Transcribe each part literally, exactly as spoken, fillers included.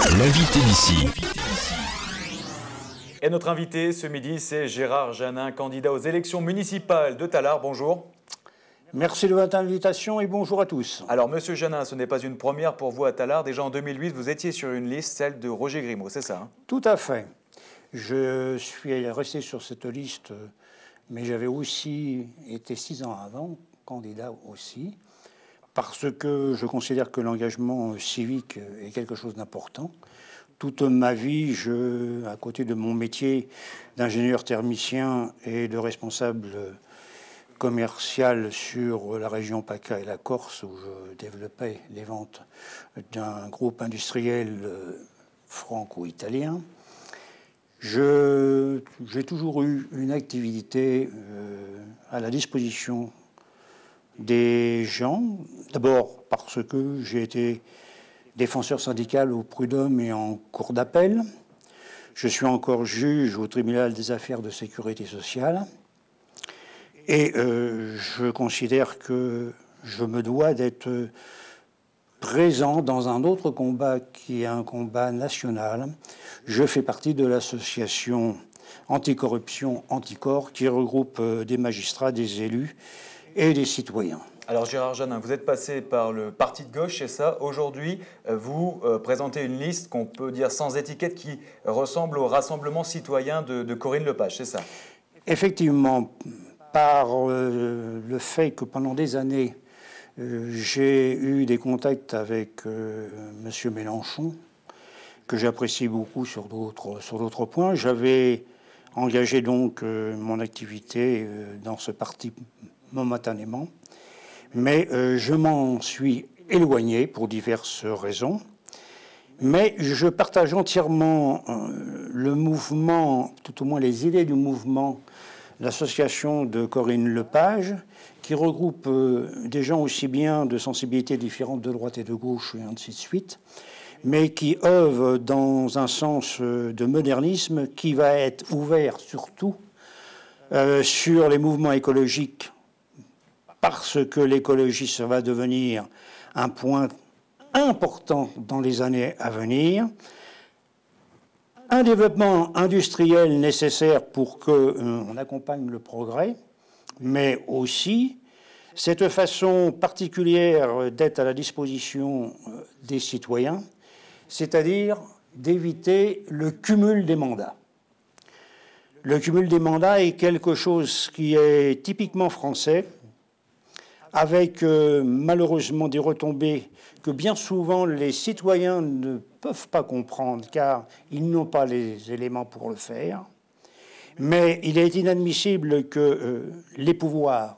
L'invité d'ici. Et notre invité ce midi, c'est Gérard Janin, candidat aux élections municipales de Tallard. Bonjour. Merci de votre invitation et bonjour à tous. Alors, Monsieur Janin, ce n'est pas une première pour vous à Tallard. Déjà en deux mille huit, vous étiez sur une liste, celle de Roger Grimaud, c'est ça hein? Tout à fait. Je suis resté sur cette liste, mais j'avais aussi été six ans avant candidat aussi, parce que je considère que l'engagement civique est quelque chose d'important. Toute ma vie, je, à côté de mon métier d'ingénieur thermicien et de responsable commercial sur la région PACA et la Corse, où je développais les ventes d'un groupe industriel franco-italien, j'ai toujours eu une activité euh, à la disposition des gens. D'abord parce que j'ai été défenseur syndical au prud'homme et en cour d'appel. Je suis encore juge au tribunal des affaires de sécurité sociale. Et euh, je considère que je me dois d'être présent dans un autre combat qui est un combat national. Je fais partie de l'association anticorruption Anticor qui regroupe des magistrats, des élus et des citoyens. Alors Gérard Janin, vous êtes passé par le parti de gauche, c'est ça. Aujourd'hui, vous euh, présentez une liste qu'on peut dire sans étiquette qui ressemble au Rassemblement citoyen de, de Corinne Lepage, c'est ça? Effectivement, par euh, le fait que pendant des années, euh, j'ai eu des contacts avec euh, M. Mélenchon, que j'apprécie beaucoup sur d'autres sur d'autres points. J'avais engagé donc euh, mon activité euh, dans ce parti momentanément. Mais euh, je m'en suis éloigné pour diverses raisons. Mais je partage entièrement euh, le mouvement, tout au moins les idées du mouvement, l'association de Corinne Lepage, qui regroupe euh, des gens aussi bien de sensibilités différentes de droite et de gauche et ainsi de suite, mais qui œuvrent dans un sens euh, de modernisme qui va être ouvert surtout euh, sur les mouvements écologiques, parce que l'écologie, ça va devenir un point important dans les années à venir. Un développement industriel nécessaire pour qu'on euh, accompagne le progrès, mais aussi cette façon particulière d'être à la disposition des citoyens, c'est-à-dire d'éviter le cumul des mandats. Le cumul des mandats est quelque chose qui est typiquement français, avec euh, malheureusement des retombées que bien souvent les citoyens ne peuvent pas comprendre car ils n'ont pas les éléments pour le faire. Mais il est inadmissible que euh, les pouvoirs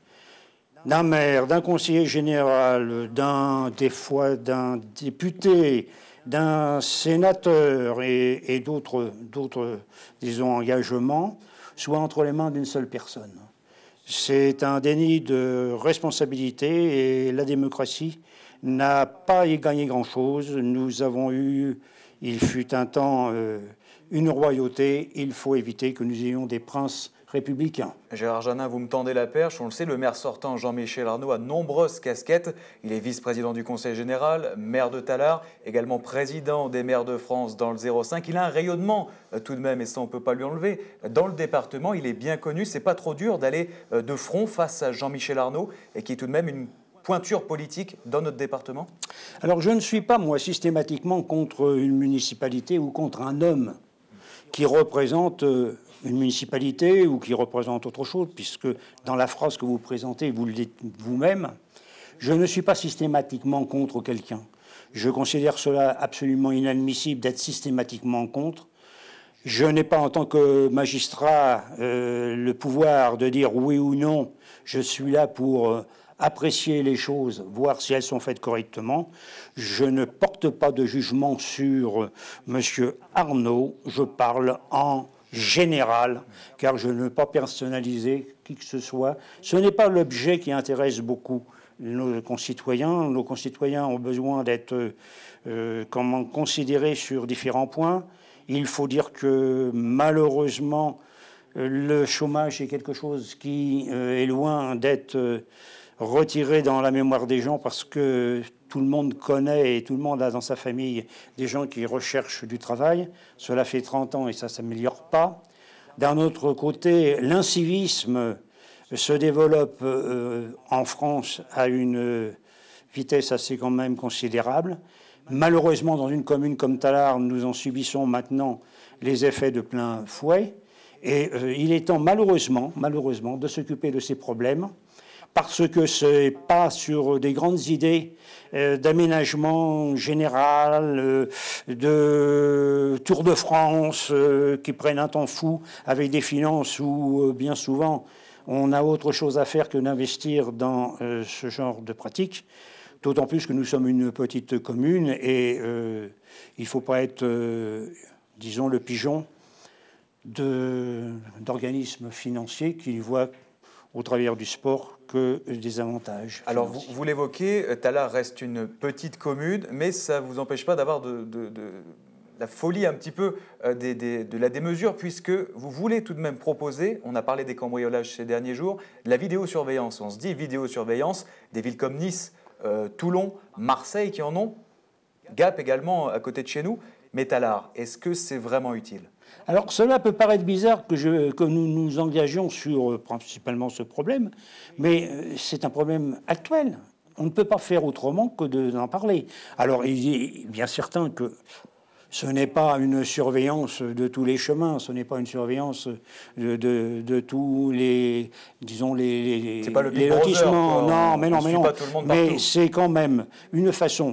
d'un maire, d'un conseiller général, d'un, des fois d'un député, d'un sénateur et, et d'autres, d'autres, disons, engagements soient entre les mains d'une seule personne. C'est un déni de responsabilité et la démocratie n'a pas gagné grand-chose. Nous avons eu, il fut un temps, euh, une royauté. Il faut éviter que nous ayons des princes républicains. Gérard Janin, vous me tendez la perche. On le sait, le maire sortant Jean-Michel Arnaud a de nombreuses casquettes. Il est vice-président du Conseil général, maire de Tallard, également président des maires de France dans le zéro cinq. Il a un rayonnement euh, tout de même, et ça on ne peut pas lui enlever. Dans le département, il est bien connu. C'est pas trop dur d'aller euh, de front face à Jean-Michel Arnaud, et qui est tout de même une pointure politique dans notre département? Alors je ne suis pas, moi, systématiquement contre une municipalité ou contre un homme qui représente euh, une municipalité ou qui représente autre chose, puisque dans la phrase que vous présentez, vous le dites vous-même, je ne suis pas systématiquement contre quelqu'un. Je considère cela absolument inadmissible d'être systématiquement contre. Je n'ai pas, en tant que magistrat, euh, le pouvoir de dire oui ou non. Je suis là pour euh, apprécier les choses, voir si elles sont faites correctement. Je ne porte pas de jugement sur euh, M. Arnaud. Je parle en général, car je ne veux pas personnaliser qui que ce soit. Ce n'est pas l'objet qui intéresse beaucoup nos concitoyens. Nos concitoyens ont besoin d'être euh, comment, considérés sur différents points. Il faut dire que malheureusement, le chômage est quelque chose qui euh, est loin d'être euh, retiré dans la mémoire des gens parce que tout le monde connaît et tout le monde a dans sa famille des gens qui recherchent du travail. Cela fait trente ans et ça ne s'améliore pas. D'un autre côté, l'incivisme se développe euh, en France à une vitesse assez quand même considérable. Malheureusement, dans une commune comme Tallard, nous en subissons maintenant les effets de plein fouet. Et euh, il est temps, malheureusement, malheureusement, de s'occuper de ces problèmes, parce que ce n'est pas sur des grandes idées euh, d'aménagement général, euh, de Tour de France, euh, qui prennent un temps fou avec des finances où, euh, bien souvent, on a autre chose à faire que d'investir dans euh, ce genre de pratiques. D'autant plus que nous sommes une petite commune et euh, il ne faut pas être, euh, disons, le pigeon d'organismes financiers qui voient au travers du sport que des avantages. Alors, vous, vous l'évoquez, Tallard reste une petite commune, mais ça ne vous empêche pas d'avoir de, de, de la folie un petit peu euh, des, des, de la démesure, puisque vous voulez tout de même proposer, on a parlé des cambriolages ces derniers jours, de la vidéosurveillance. On se dit vidéosurveillance, des villes comme Nice, euh, Toulon, Marseille qui en ont, Gap également à côté de chez nous, mais Tallard, est-ce que c'est vraiment utile ? Alors, cela peut paraître bizarre que, je, que nous nous engagions sur euh, principalement ce problème, mais euh, c'est un problème actuel. On ne peut pas faire autrement que d'en parler. Alors, il est bien certain que ce n'est pas une surveillance de tous les chemins, ce n'est pas une surveillance de, de, de tous les, disons, les, les, c'est pas le les lotissements. Non, mais non, mais non. Mais c'est quand même une façon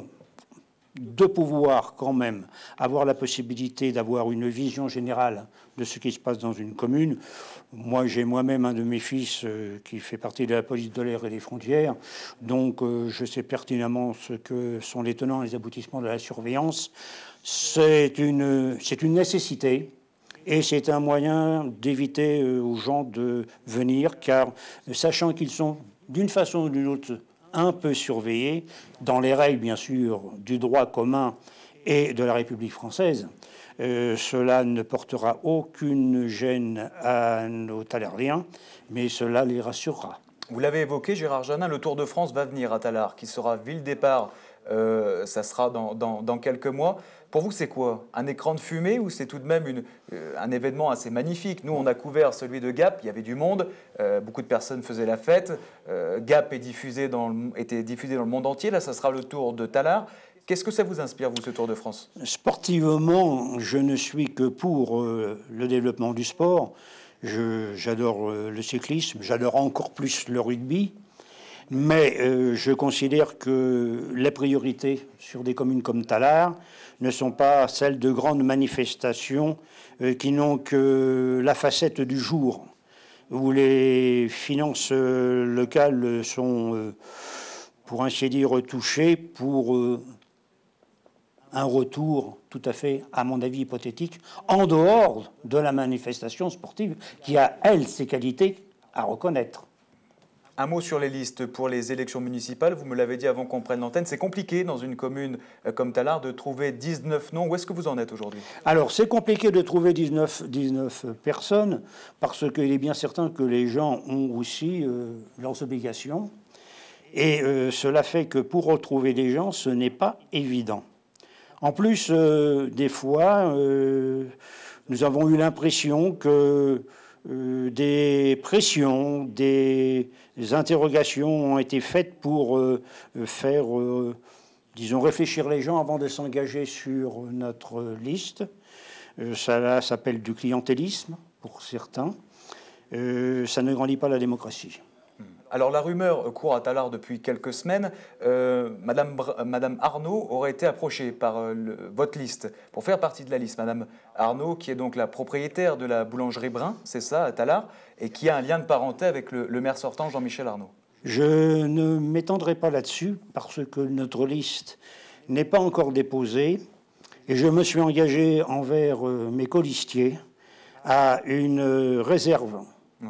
de pouvoir quand même avoir la possibilité d'avoir une vision générale de ce qui se passe dans une commune. Moi, j'ai moi-même un de mes fils euh, qui fait partie de la police de l'air et des frontières, donc euh, je sais pertinemment ce que sont les tenants et les aboutissements de la surveillance. C'est une, c'est une nécessité et c'est un moyen d'éviter euh, aux gens de venir, car sachant qu'ils sont d'une façon ou d'une autre un peu surveillés, dans les règles bien sûr du droit commun et de la République française, euh, cela ne portera aucune gêne à nos Tallardiens, mais cela les rassurera. Vous l'avez évoqué, Gérard Janin, le Tour de France va venir à Tallard, qui sera ville-départ, euh, ça sera dans, dans, dans quelques mois. Pour vous, c'est quoi? Un écran de fumée ou c'est tout de même une, euh, un événement assez magnifique? Nous, on a couvert celui de Gap, il y avait du monde, euh, beaucoup de personnes faisaient la fête. Euh, Gap est diffusé dans le, était diffusé dans le monde entier, là, ça sera le Tour de Tallard. Qu'est-ce que ça vous inspire, vous, ce Tour de France? Sportivement, je ne suis que pour euh, le développement du sport. Je, j'adore euh, le cyclisme, j'adore encore plus le rugby. Mais euh, je considère que les priorités sur des communes comme Tallard ne sont pas celles de grandes manifestations euh, qui n'ont que la facette du jour, où les finances euh, locales sont, euh, pour ainsi dire, touchées pour euh, un retour tout à fait, à mon avis, hypothétique, en dehors de la manifestation sportive qui a, elle, ses qualités à reconnaître. Un mot sur les listes pour les élections municipales. Vous me l'avez dit avant qu'on prenne l'antenne. C'est compliqué dans une commune comme Tallard de trouver dix-neuf noms. Où est-ce que vous en êtes aujourd'hui? Alors, c'est compliqué de trouver dix-neuf, dix-neuf personnes parce qu'il est bien certain que les gens ont aussi euh, leurs obligations. Et euh, cela fait que pour retrouver des gens, ce n'est pas évident. En plus, euh, des fois, euh, nous avons eu l'impression que euh, des pressions, des interrogations ont été faites pour euh, faire, euh, disons, réfléchir les gens avant de s'engager sur notre liste. Euh, ça s'appelle du clientélisme pour certains. Euh, ça ne grandit pas la démocratie. Alors la rumeur court à Tallard depuis quelques semaines. Euh, Madame, Madame Arnaud aurait été approchée par euh, le, votre liste pour faire partie de la liste. Madame Arnaud, qui est donc la propriétaire de la boulangerie Brun, c'est ça, à Tallard, et qui a un lien de parenté avec le, le maire sortant Jean-Michel Arnaud. Je ne m'étendrai pas là-dessus parce que notre liste n'est pas encore déposée et je me suis engagé envers euh, mes colistiers à une euh, réserve. Oui.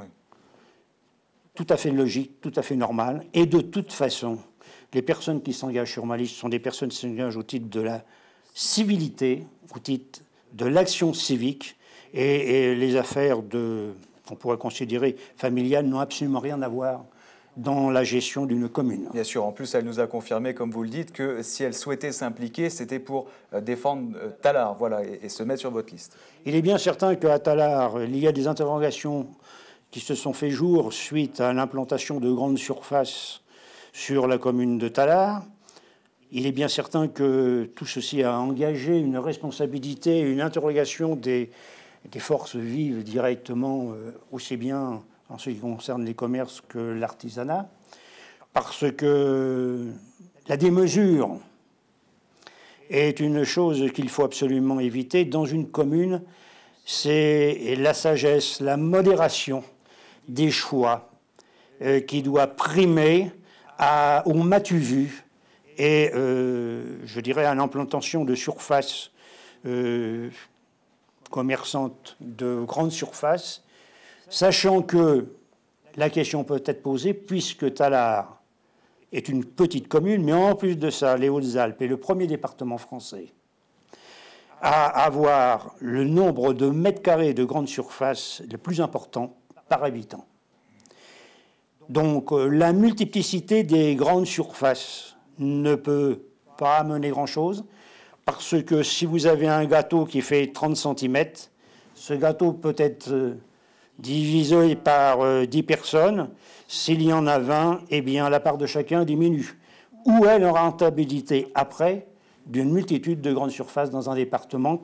Tout à fait logique, tout à fait normal. Et de toute façon, les personnes qui s'engagent sur ma liste sont des personnes qui s'engagent au titre de la civilité, au titre de l'action civique. Et, et les affaires de, on pourrait considérer familiales, n'ont absolument rien à voir dans la gestion d'une commune. Bien sûr, en plus elle nous a confirmé, comme vous le dites, que si elle souhaitait s'impliquer, c'était pour défendre Tallard, voilà, et, et se mettre sur votre liste. Il est bien certain qu'à Tallard, il y a des interrogations qui se sont fait jour suite à l'implantation de grandes surfaces sur la commune de Tallard. Il est bien certain que tout ceci a engagé une responsabilité, une interrogation des, des forces vives directement, euh, aussi bien en ce qui concerne les commerces que l'artisanat, parce que la démesure est une chose qu'il faut absolument éviter. Dans une commune, c'est la sagesse, la modération des choix euh, qui doit primer à, au matu vu et, euh, je dirais, à l'implantation de surfaces euh, commerçantes de grandes surfaces, sachant que la question peut être posée, puisque Tallard est une petite commune, mais en plus de ça, les Hautes-Alpes est le premier département français à avoir le nombre de mètres carrés de grandes surfaces le plus important par habitant. Donc la multiplicité des grandes surfaces ne peut pas amener grand-chose, parce que si vous avez un gâteau qui fait trente centimètres, ce gâteau peut être divisé par dix personnes. S'il y en a vingt, eh bien la part de chacun diminue. Où est la rentabilité après d'une multitude de grandes surfaces dans un département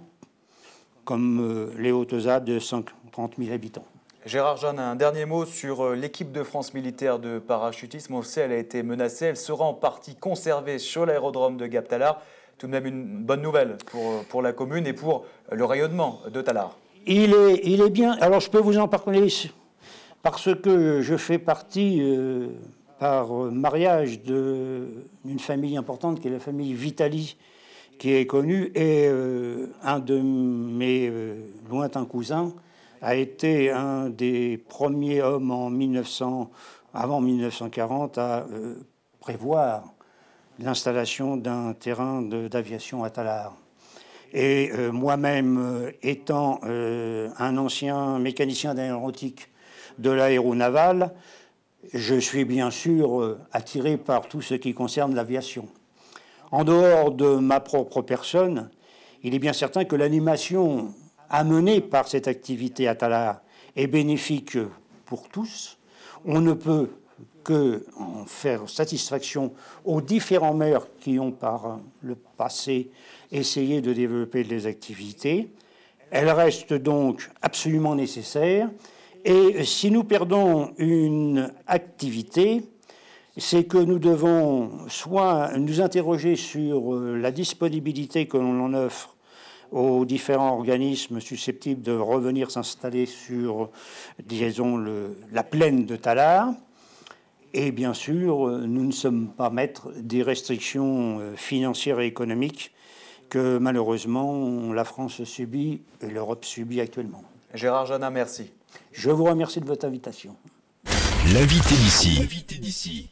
comme les Hautes-Alpes de cent trente mille habitants? Gérard Jeanne, un dernier mot sur l'équipe de France militaire de parachutisme. On le sait, elle a été menacée. Elle sera en partie conservée sur l'aérodrome de Gap-Tallard. Tout de même une bonne nouvelle pour, pour la commune et pour le rayonnement de Tallard. Il est, il est bien. Alors je peux vous en parler parce que je fais partie, euh, par mariage, d'une famille importante qui est la famille Vitali, qui est connue. Et euh, un de mes euh, lointains cousins a été un des premiers hommes en mille neuf cents, avant mille neuf cent quarante à euh, prévoir l'installation d'un terrain d'aviation à Tallard. Et euh, moi-même, euh, étant euh, un ancien mécanicien d'aéronautique de l'aéronavale, je suis bien sûr euh, attiré par tout ce qui concerne l'aviation. En dehors de ma propre personne, il est bien certain que l'animation amenée par cette activité à Tallard est bénéfique pour tous. On ne peut que en faire satisfaction aux différents maires qui ont par le passé essayé de développer des activités. Elle reste donc absolument nécessaire. Et si nous perdons une activité, c'est que nous devons soit nous interroger sur la disponibilité que l'on offre aux différents organismes susceptibles de revenir s'installer sur, disons, le, la plaine de Tallard. Et bien sûr, nous ne sommes pas maîtres des restrictions financières et économiques que malheureusement la France subit et l'Europe subit actuellement. Gérard Jeannin, merci. Je vous remercie de votre invitation. L'invité d'ici.